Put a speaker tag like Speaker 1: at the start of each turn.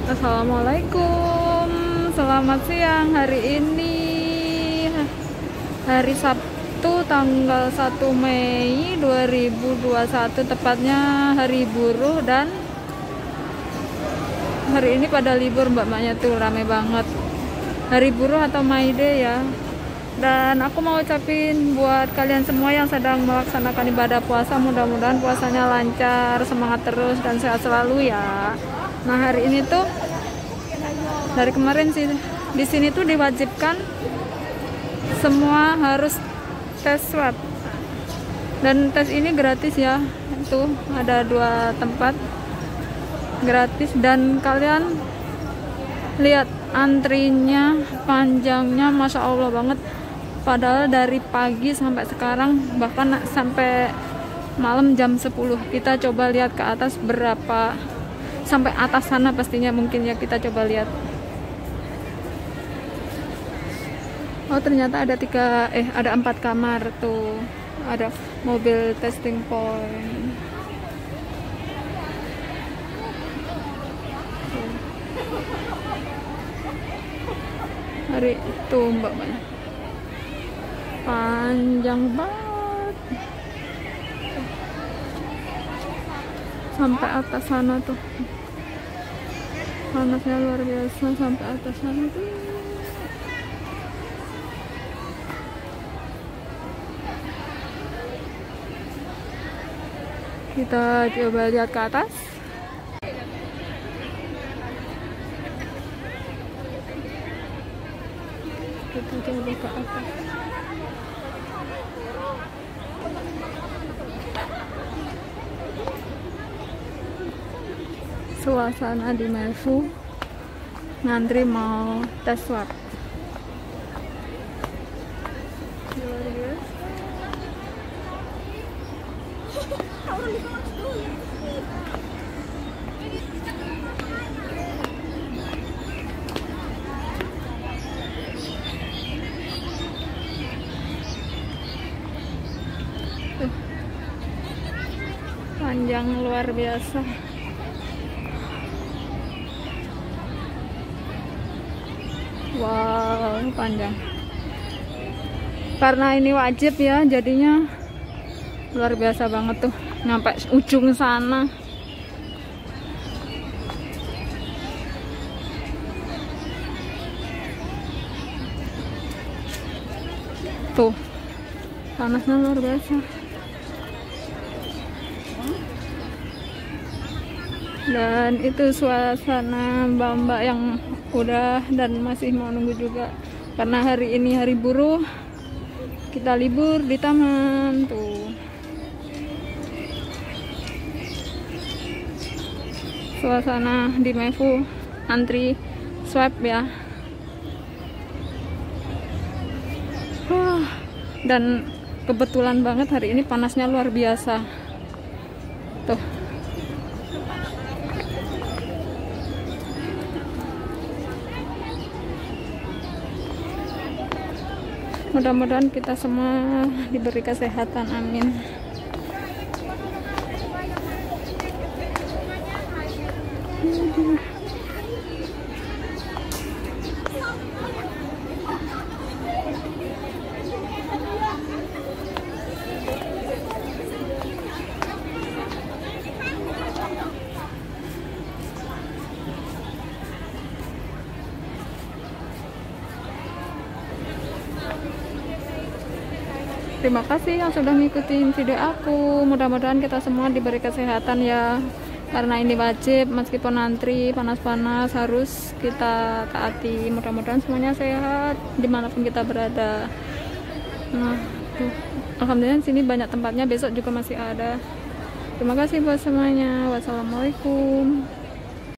Speaker 1: Assalamualaikum, selamat siang. Hari ini hari Sabtu tanggal 1 Mei 2021, tepatnya hari buruh, dan hari ini pada libur mbak-mbaknya tuh, rame banget. Hari buruh atau May Day ya. Dan aku mau ucapin buat kalian semua yang sedang melaksanakan ibadah puasa, mudah-mudahan puasanya lancar, semangat terus dan sehat selalu ya. Nah, hari ini tuh dari kemarin sih di sini tuh diwajibkan semua harus tes swab, dan tes ini gratis ya. Itu ada 2 tempat gratis, dan kalian lihat antrinya panjangnya, masya Allah banget. Padahal dari pagi sampai sekarang, bahkan sampai malam jam 10. Kita coba lihat ke atas berapa, sampai atas sana pastinya mungkin ya. Kita coba lihat. Oh, ternyata ada 4 kamar tuh. Ada mobil testing point. Hari itu mbak-mbaknya panjang banget sampai atas sana tuh. Panasnya luar biasa sampai atas sana tuh. Kita coba lihat ke atas. Kita coba ke atas. Suasana di Mefu ngantri mau tes swab. Panjang luar biasa. Wow, panjang. Karena ini wajib ya, jadinya luar biasa banget tuh, sampai ujung sana. Tuh, panasnya luar biasa. Dan itu suasana mbak-mbak yang udah dan masih mau nunggu juga, karena hari ini hari buruh, kita libur di taman tuh. Suasana di Mefu antri swab ya. Dan kebetulan banget hari ini panasnya luar biasa tuh. Mudah-mudahan kita semua diberi kesehatan, amin. Terima kasih yang sudah ngikutin video aku. Mudah-mudahan kita semua diberi kesehatan ya. Karena ini wajib, meskipun antri panas-panas harus kita taati. Mudah-mudahan semuanya sehat dimanapun kita berada. Nah, tuh. Alhamdulillah sini banyak tempatnya, besok juga masih ada. Terima kasih buat semuanya. Wassalamualaikum.